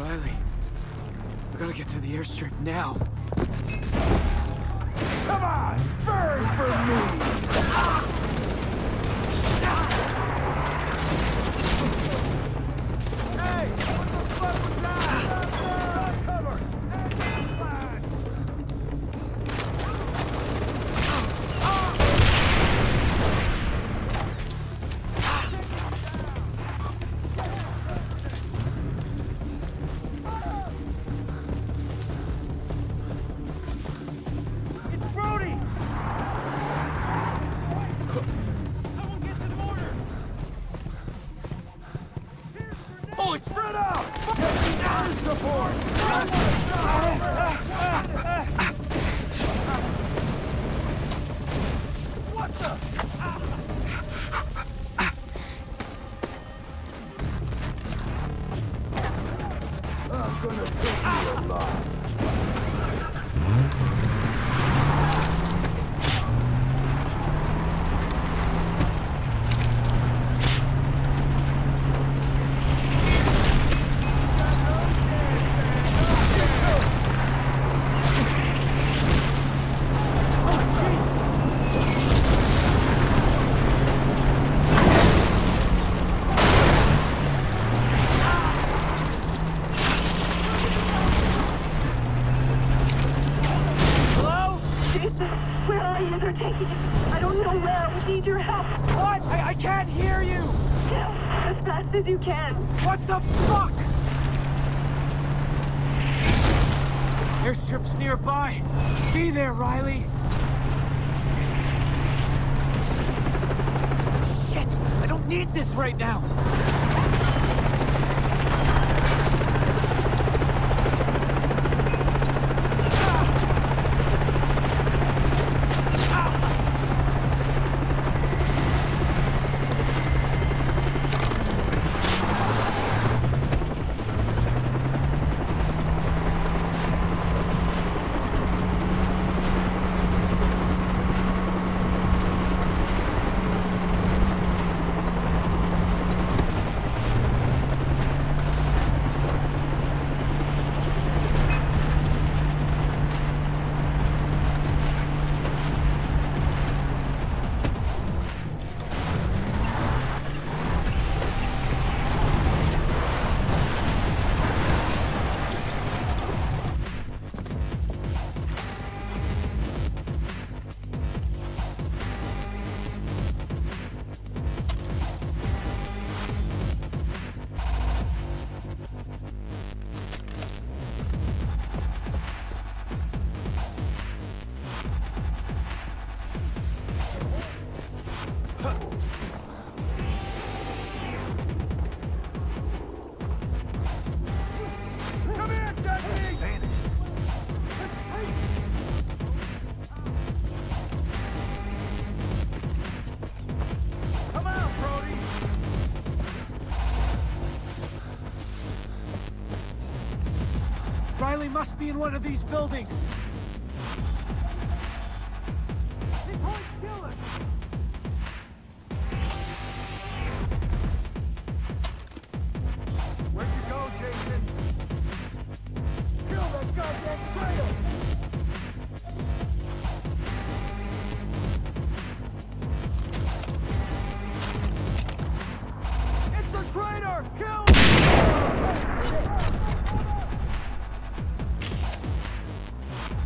Riley, we gotta get to the airstrip now. Come on, burn for me! Hey, what the fuck was that? Cover! I don't know where. We need your help. What? I can't hear you! As fast as you can. What the fuck? Airstrip's nearby. Be there, Riley. Shit! I don't need this right now. Riley must be in one of these buildings. Where'd you go, Jason? Kill that goddamn traitor! It's the traitor! Kill him!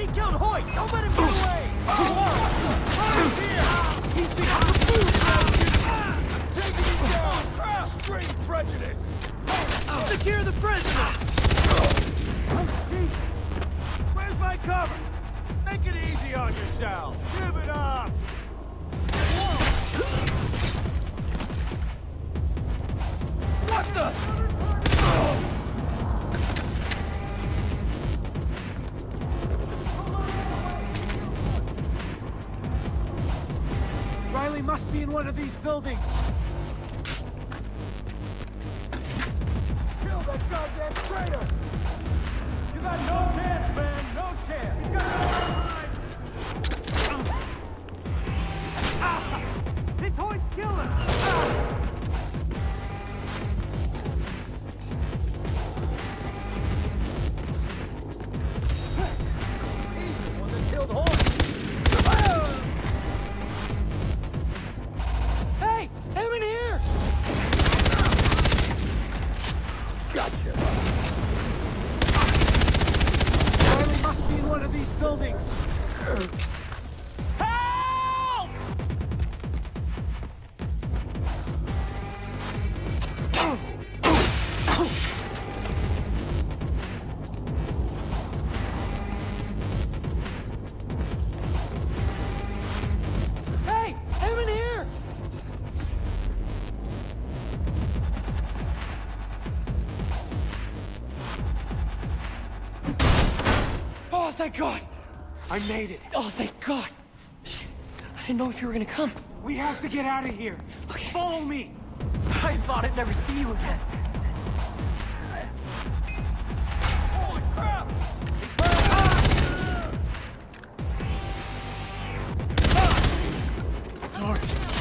He killed Hoyt! Don't let him get away! Hoyt's here! He's behind the food! Taking him down! Straight prejudice! Secure the prisoner! Where's my cover? Make it easy on yourself! Give it up! What the? Riley must be in one of these buildings. Kill that goddamn traitor! You got no chance, man! No chance! You got no time! It's Hoyt's killer! He's the one that killed Hoyt! Hey! Him in here! Gotcha! Riley must be in one of these buildings. Help! Hey! Him in here! Oh, thank God! I made it. Oh, thank God. Shit. I didn't know if you were gonna come. We have to get out of here. Okay. Follow me. I thought I'd never see you again. Holy crap! Sorry.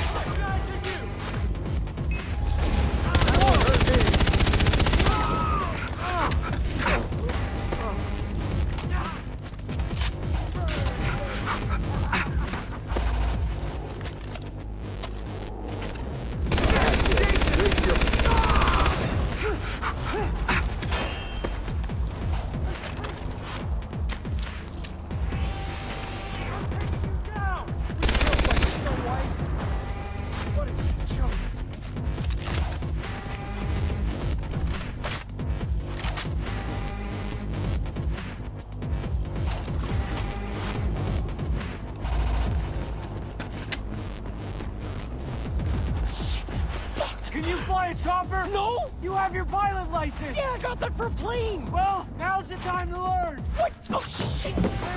Can you fly a chopper? No! You have your pilot license. Yeah, I got that for a plane! Well, now's the time to learn. What? Oh, shit!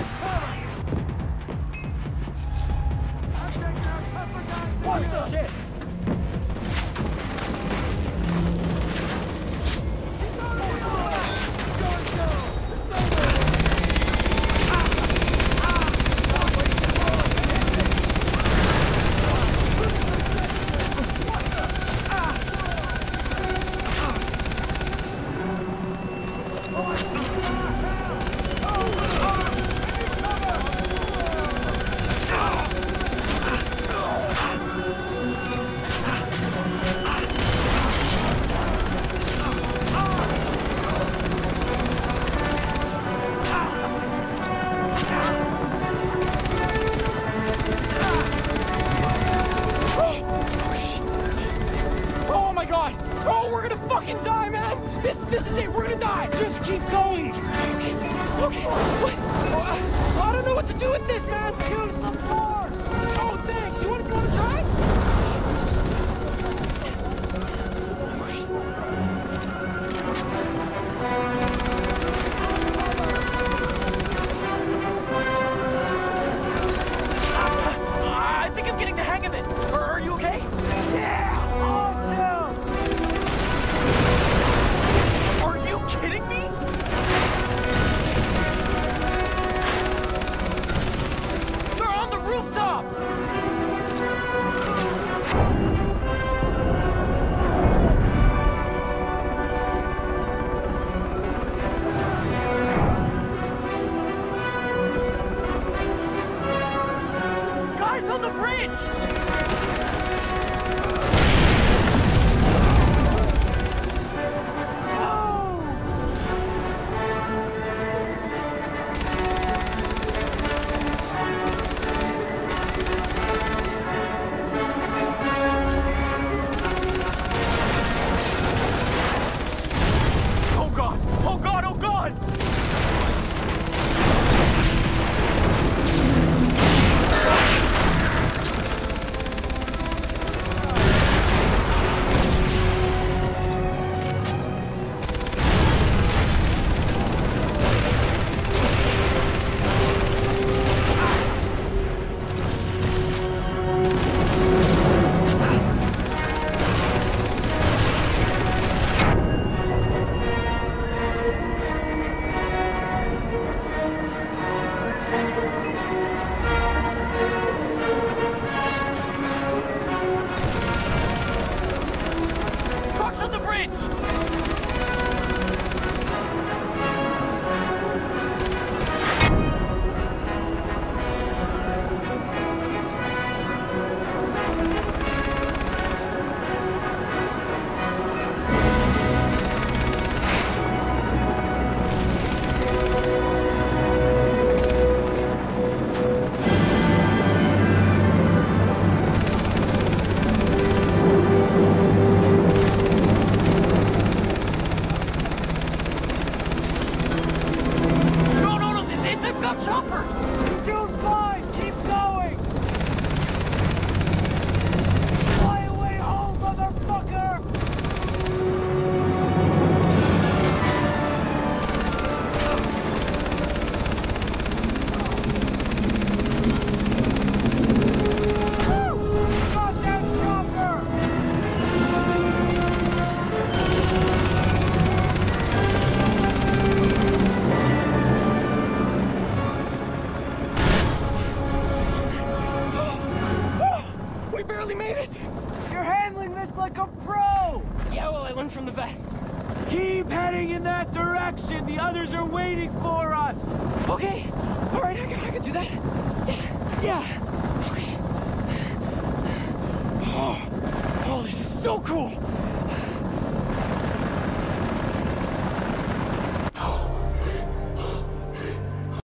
What the shit? Oh my God! Oh, we're gonna fucking die, man! This is it, we're gonna die! Just keep going. Okay. What? Oh, I don't know what to do with this, man! Use the floor. Oh, thanks! You wanna try? I think I'm getting the hang of it. Are you okay? Yeah. Awesome. Are you kidding me? They're on the rooftop! choppers! You're doing fine! Keep going! Fly away home, motherfucker! Goddamn chopper! We barely made it! You're handling this like a pro! Yeah, well, I learned from the best. Keep heading in that direction! The others are waiting for us! Okay. All right, I can do that. Yeah. Okay. Oh, this is so cool.